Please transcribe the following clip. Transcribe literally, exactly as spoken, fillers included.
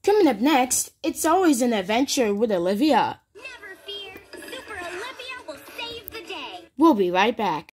Coming up next, it's always an adventure with Olivia. Never fear, Super Olivia will save the day. We'll be right back.